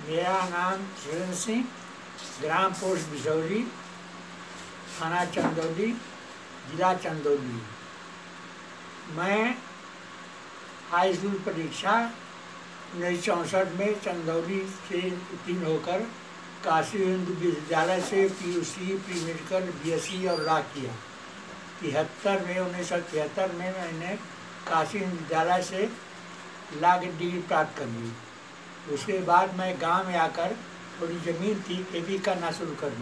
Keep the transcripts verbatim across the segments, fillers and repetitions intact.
मेरा नाम सुरेंद्र सिंह, ग्राम पोस्ट बिसौली, थाना चंदौली, जिला चंदौली। मैं हाई स्कूल परीक्षा उन्नीस सौ चौंसठ में चंदौली से उत्तीर्ण होकर काशी हिंदू विश्वविद्यालय से पीयूसी, प्री मेडिकल, बीएससी और लॉ किया। तिहत्तर में उन्नीस सौ तिहत्तर में मैंने काशी हिंदू विद्यालय से लॉ की डिग्री प्राप्त कर ली। उसके बाद मैं गांव में आकर थोड़ी ज़मीन थी, खेती करना शुरू कर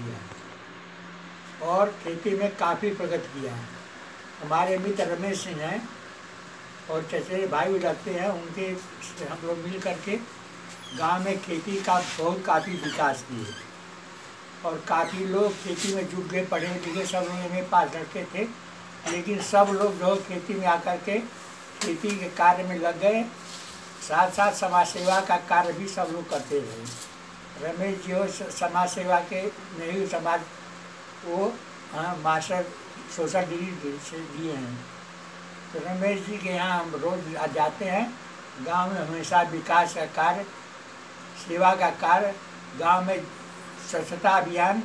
दिया और खेती में काफ़ी प्रगति किया है। हमारे मित्र रमेश सिंह हैं और चचेरे भाई लगते हैं, उनके हम लोग मिल करके गांव में खेती का बहुत काफ़ी विकास किए और काफ़ी लोग खेती में जुट गए, पढ़े लिखे सब लोग एम ए पास लड़के थे, लेकिन सब लोग जो खेती में आकर के खेती के कार्य में लग गए। साथ साथ समाज सेवा का कार्य भी सब लोग करते रहे। रमेश जी हो समाज सेवा के नहीं समाज वो हाँ मास्टर सोशल डिग्री से दिए हैं। तो रमेश जी के यहाँ हम रोज आ जाते हैं। गांव में हमेशा विकास का कार्य, सेवा का कार्य, गांव में स्वच्छता अभियान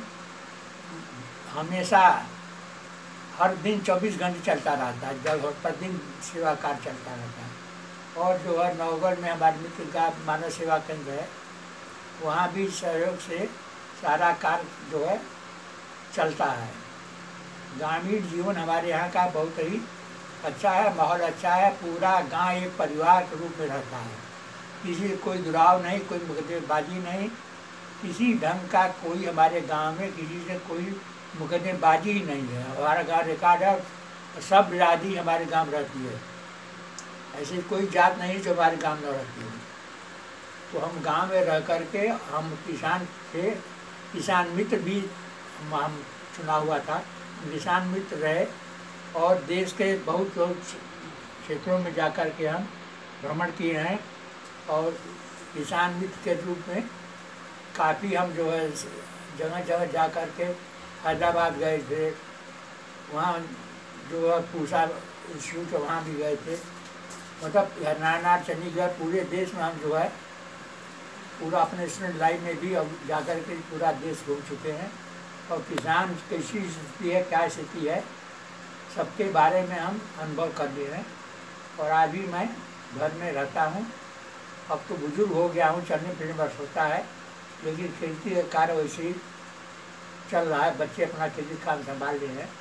हमेशा हर दिन चौबीस घंटे चलता रहता है। जब प्रतिदिन सेवा कार्य चलता रहता है। और जो है नौगढ़ में हमारे मित्र का मानव सेवा केंद्र है, वहाँ भी सहयोग से सारा कार्य जो है चलता है। ग्रामीण जीवन हमारे यहाँ का बहुत ही अच्छा है, माहौल अच्छा है। पूरा गांव एक परिवार के रूप में रहता है। किसी से कोई दुराव नहीं, कोई मुकदमेबाजी नहीं, किसी ढंग का कोई हमारे गांव में किसी से कोई मुकदमेबाजी ही नहीं है। हमारा गांव रिकॉर्ड है, सब बिरादरी हमारे गांव रहती है। ऐसी कोई जात नहीं जो हमारे गांव में रहती है। तो हम गांव में रह करके हम किसान थे, किसान मित्र भी हम, हम चुना हुआ था, किसान मित्र रहे और देश के बहुत क्षेत्रों में जा कर के हम भ्रमण किए हैं और किसान मित्र के रूप में काफ़ी हम जो है जगह जगह जा कर के हैदराबाद गए थे, वहाँ जो है पूसा इंस्टीट्यूट वहाँ भी गए थे। मतलब नानार चंडीगढ़ पूरे देश में हम जो है पूरा अपने स्टूडेंट लाइफ में भी अब जाकर के पूरा देश घूम चुके हैं और किसान कैसी स्थिति है, क्या स्थिति है, सबके बारे में हम अनुभव कर लिए हैं। और आज भी मैं घर में रहता हूँ। अब तो बुजुर्ग हो गया हूँ, चलने फिरने बस होता है, लेकिन खेती का कार्य वैसे ही चल रहा है। बच्चे अपना खेती काम संभाल रहे हैं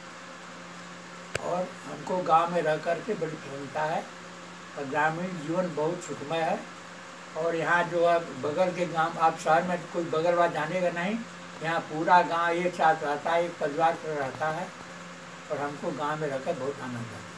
और हमको गांव में रह कर के बड़ी प्रसन्नता है। और ग्रामीण जीवन बहुत सुखमय है। और यहाँ जो है बगल के गांव, आप शहर में कोई बगल बात जानेगा नहीं, यहाँ पूरा गांव एक साथ रहता है, एक परिवार रहता है और हमको गांव में रहकर बहुत आनंद आता है।